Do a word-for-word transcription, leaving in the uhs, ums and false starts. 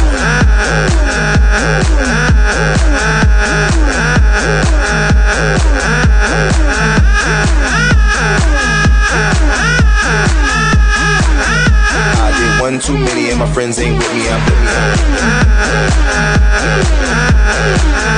One too many and my friends ain't with me, I'm with me.